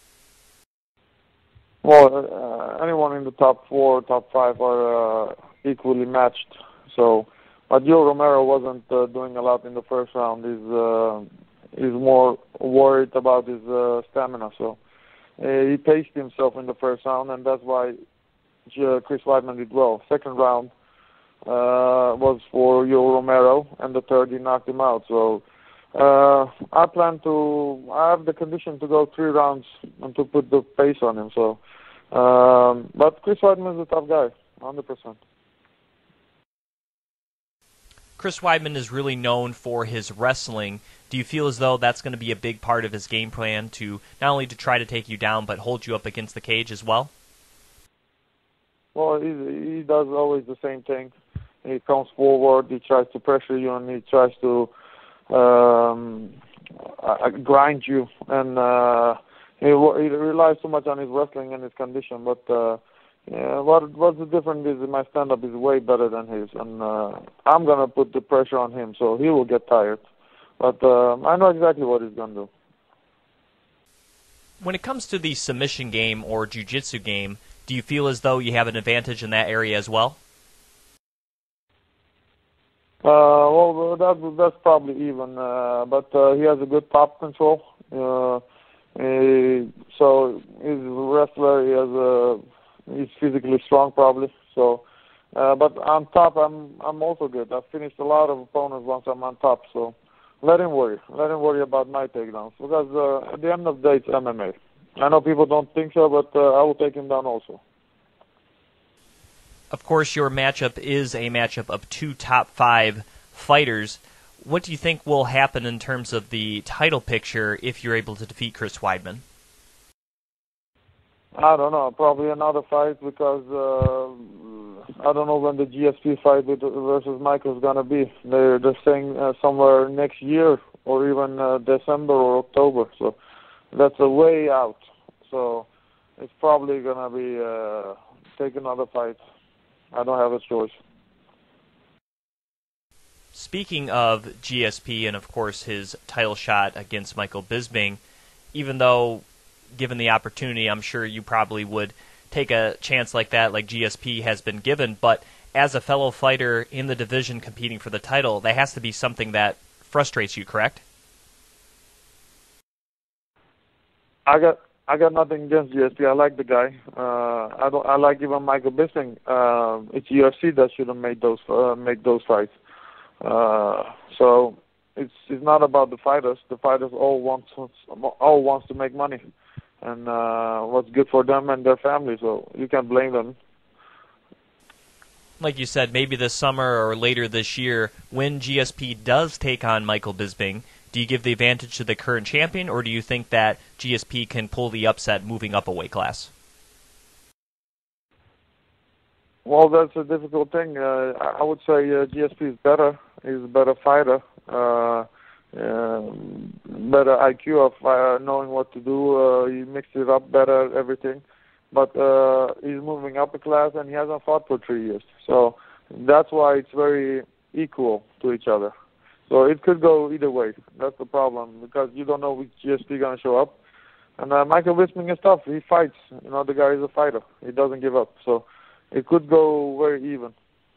Well, uh, anyone in the top four, top five are uh, equally matched. So, but Yoel Romero wasn't uh, doing a lot in the first round. He's uh, he's more worried about his uh, stamina. So uh, he paced himself in the first round, and that's why uh, Chris Weidman did well. Second round Uh, was for Yoel Romero, and the third he knocked him out. So uh, I plan to, I have the condition to go three rounds and to put the pace on him. So, um, but Chris Weidman is a tough guy, one hundred percent. Chris Weidman is really known for his wrestling. Do you feel as though that's going to be a big part of his game plan to not only to try to take you down, but hold you up against the cage as well? Well, he, he does always the same thing. He comes forward, he tries to pressure you, and he tries to um, uh, grind you. And uh, he, he relies so much on his wrestling and his condition. But uh, yeah, what what's the difference is my stand-up is way better than his, and uh, I'm gonna put the pressure on him, so he will get tired. But uh, I know exactly what he's gonna do. When it comes to the submission game or jiu-jitsu game, do you feel as though you have an advantage in that area as well? Uh, well, that, that's probably even, uh, but uh, he has a good top control. Uh, he, so he's a wrestler. He has a, he's physically strong, probably. So, uh, but on top, I'm I'm also good. I've finished a lot of opponents once I'm on top. So, let him worry. Let him worry about my takedowns because uh, at the end of the day, it's M M A. I know people don't think so, but uh, I will take him down also. Of course, your matchup is a matchup of two top five fighters. What do you think will happen in terms of the title picture if you're able to defeat Chris Weidman? I don't know. Probably another fight because uh, I don't know when the G S P fight with, versus Michael is going to be. They're, they're saying uh, somewhere next year or even uh, December or October. So that's a way out. So it's probably going to be uh, take another fight. I don't have a choice. Speaking of G S P and, of course, his title shot against Michael Bisping, even though, given the opportunity, I'm sure you probably would take a chance like that, like G S P has been given, but as a fellow fighter in the division competing for the title, that has to be something that frustrates you, correct? I got I got nothing against G S P. I like the guy. Uh, I don't. I like even Michael Bisping. Uh, it's U F C that should have made those uh, make those fights. Uh, so it's it's not about the fighters. The fighters all want to, all wants to make money, and uh, what's good for them and their family. So you can't blame them. Like you said, maybe this summer or later this year, when G S P does take on Michael Bisping, do you give the advantage to the current champion, or do you think that G S P can pull the upset moving up a weight class? Well, that's a difficult thing. Uh, I would say uh, G S P is better. He's a better fighter, uh, uh, better I Q of uh, knowing what to do. Uh, he mixed it up better, everything. But uh, he's moving up a class, and he hasn't fought for three years. So that's why it's very equal to each other. So it could go either way. That's the problem, because you don't know which G S P going to show up. And uh, Michael Bisping is tough. He fights. You know, the guy is a fighter. He doesn't give up. So it could go very even.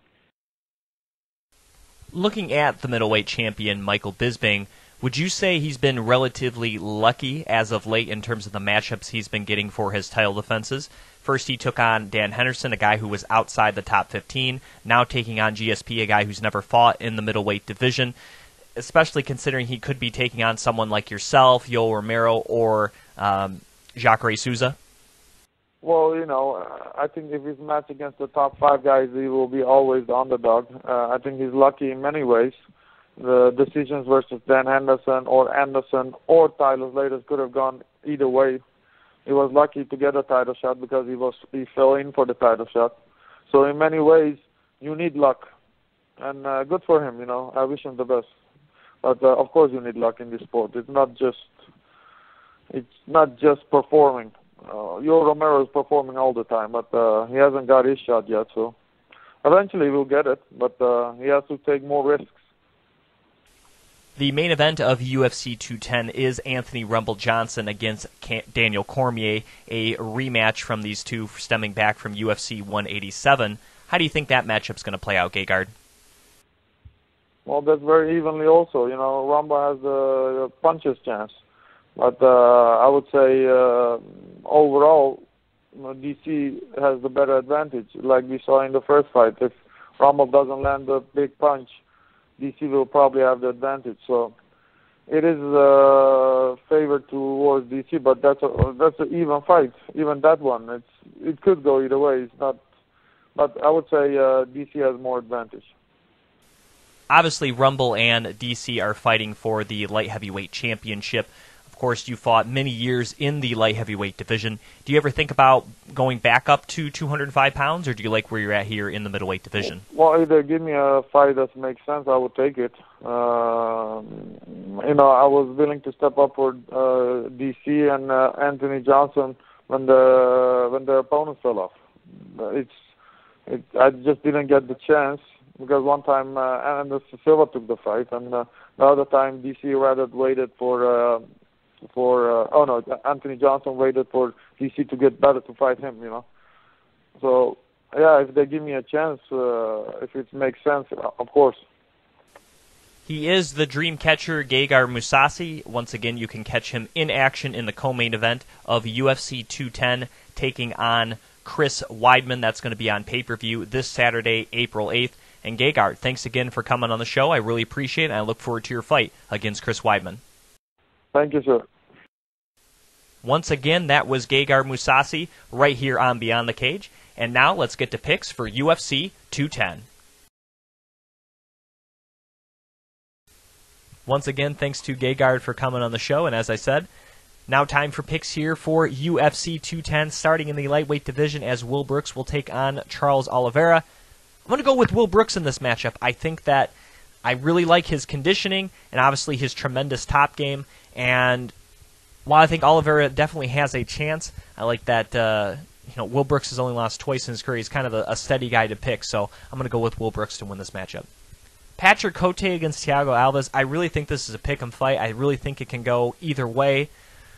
Looking at the middleweight champion, Michael Bisping, would you say he's been relatively lucky as of late in terms of the matchups he's been getting for his title defenses? First, he took on Dan Henderson, a guy who was outside the top fifteen. Now taking on G S P, a guy who's never fought in the middleweight division, especially considering he could be taking on someone like yourself, Yoel Romero, or um, Jacare Souza. Well, you know, I think if he's matched against the top five guys, he will be always the underdog. Uh, I think he's lucky in many ways. The decisions versus Dan Henderson or Anderson or Tyler Slater could have gone either way. He was lucky to get a title shot because he was he fell in for the title shot. So in many ways, you need luck, and uh, good for him. You know, I wish him the best. But uh, of course, you need luck in this sport. It's not just it's not just performing. Uh, Yoel Romero is performing all the time, but uh, he hasn't got his shot yet. So eventually, we'll get it, but uh, he has to take more risks. The main event of U F C two ten is Anthony Rumble Johnson against Daniel Cormier, a rematch from these two stemming back from U F C one eighty-seven. How do you think that matchup's going to play out, Gegard? Well, that's very evenly also. You know, Rumble has a puncher's chance. But uh, I would say uh, overall, you know, D C has the better advantage, like we saw in the first fight. If Rumble doesn't land a big punch, D C will probably have the advantage. So it is uh, favored towards D C, but that's a that's an even fight. Even that one, it's it could go either way. It's not, but I would say uh, D C has more advantage. obviously Rumble and D C are fighting for the light heavyweight championship. Of course, you fought many years in the light heavyweight division. Do you ever think about going back up to two hundred five pounds, or do you like where you're at here in the middleweight division? Well, either give me a fight that makes sense, I would take it. Uh, you know, I was willing to step up for uh, D C and uh, Anthony Johnson when the when the opponent fell off. It's it, I just didn't get the chance because one time uh, Anderson Silva took the fight, and uh, the other time D C rather waited for. Uh, For uh, oh no, Anthony Johnson waited for D C to get better to fight him. You know, so yeah, if they give me a chance, uh, if it makes sense, of course. He is the dream catcher, Gegard Mousasi. Once again, you can catch him in action in the co-main event of U F C two ten, taking on Chris Weidman. That's going to be on pay-per-view this Saturday, April eighth. And Gegard, thanks again for coming on the show. I really appreciate it, and I look forward to your fight against Chris Weidman. Thank you, sir. Once again, that was Gegard Mousasi right here on Beyond the Cage. And now let's get to picks for U F C two ten. Once again, thanks to Gegard for coming on the show. And as I said, now time for picks here for U F C two ten, starting in the lightweight division as Will Brooks will take on Charles Oliveira. I'm going to go with Will Brooks in this matchup. I think that I really like his conditioning and obviously his tremendous top game. And while I think Oliveira definitely has a chance, I like that uh, you know Will Brooks has only lost twice in his career. He's kind of a, a steady guy to pick, so I'm going to go with Will Brooks to win this matchup. Patrick Cote against Thiago Alves. I really think this is a pick 'em fight. I really think it can go either way.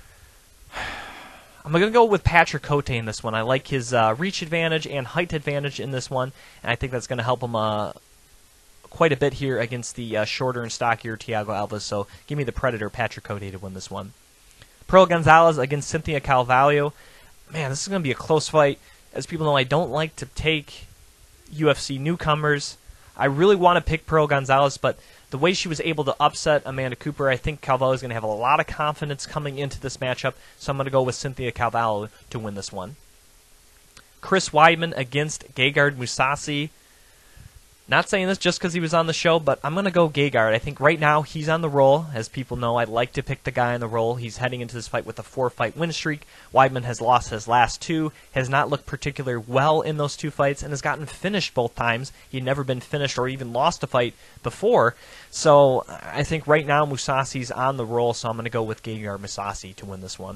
I'm going to go with Patrick Cote in this one. I like his uh, reach advantage and height advantage in this one, and I think that's going to help him uh, quite a bit here against the uh, shorter and stockier Thiago Alves. So give me the Predator, Patrick Cote, to win this one. Pearl Gonzalez against Cynthia Calvallo. Man, this is going to be a close fight. As people know, I don't like to take U F C newcomers. I really want to pick Pearl Gonzalez, but the way she was able to upset Amanda Cooper, I think Calvallo is going to have a lot of confidence coming into this matchup, so I'm going to go with Cynthia Calvallo to win this one. Chris Weidman against Gegard Mousasi. Not saying this just because he was on the show, but I'm going to go Gegard. I think right now he's on the roll. As people know, I like to pick the guy on the roll. He's heading into this fight with a four-fight win streak. Weidman has lost his last two, has not looked particularly well in those two fights, and has gotten finished both times. He'd never been finished or even lost a fight before. So I think right now Mousasi's on the roll, so I'm going to go with Gegard Mousasi to win this one.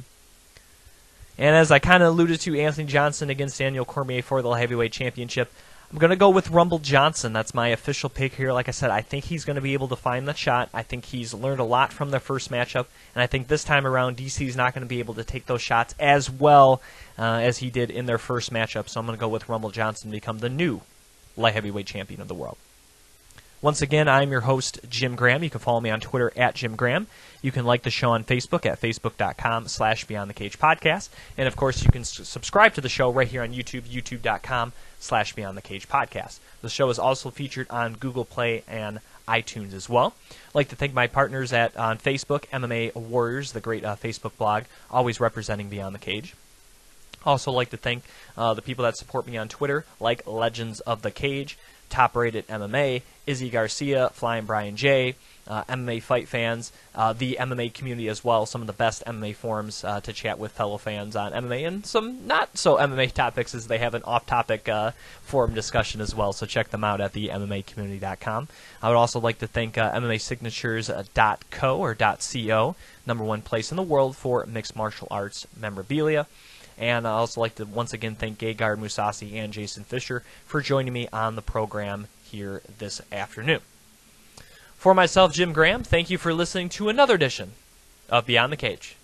And as I kind of alluded to, Anthony Johnson against Daniel Cormier for the heavyweight championship. I'm going to go with Rumble Johnson. That's my official pick here. Like I said, I think he's going to be able to find the shot. I think he's learned a lot from their first matchup, and I think this time around D C's not going to be able to take those shots as well uh, as he did in their first matchup. So I'm going to go with Rumble Johnson to become the new light heavyweight champion of the world. Once again, I'm your host, Jim Graham. You can follow me on Twitter at Jim Graham. You can like the show on Facebook at facebook.com slash Beyond the Cage Podcast. And, of course, you can s- subscribe to the show right here on YouTube, youtube.com slash Beyond the Cage Podcast. The show is also featured on Google Play and iTunes as well. I'd like to thank my partners at on Facebook, M M A Warriors, the great uh, Facebook blog, always representing Beyond the Cage. Also like to thank uh, the people that support me on Twitter, like Legends of the Cage, Top Rated M M A, Izzy Garcia, Flying Brian J, uh, M M A Fight Fans, uh, the M M A community as well, some of the best M M A forums uh, to chat with fellow fans on M M A, and some not so M M A topics as they have an off-topic uh, forum discussion as well, so check them out at the M M A community dot com. I would also like to thank uh, M M A Signatures dot co or .co, number one place in the world for mixed martial arts memorabilia. And I'd also like to once again thank Gegard Mousasi and Jason Fischer for joining me on the program here this afternoon. For myself, Jim Graham, thank you for listening to another edition of Beyond the Cage.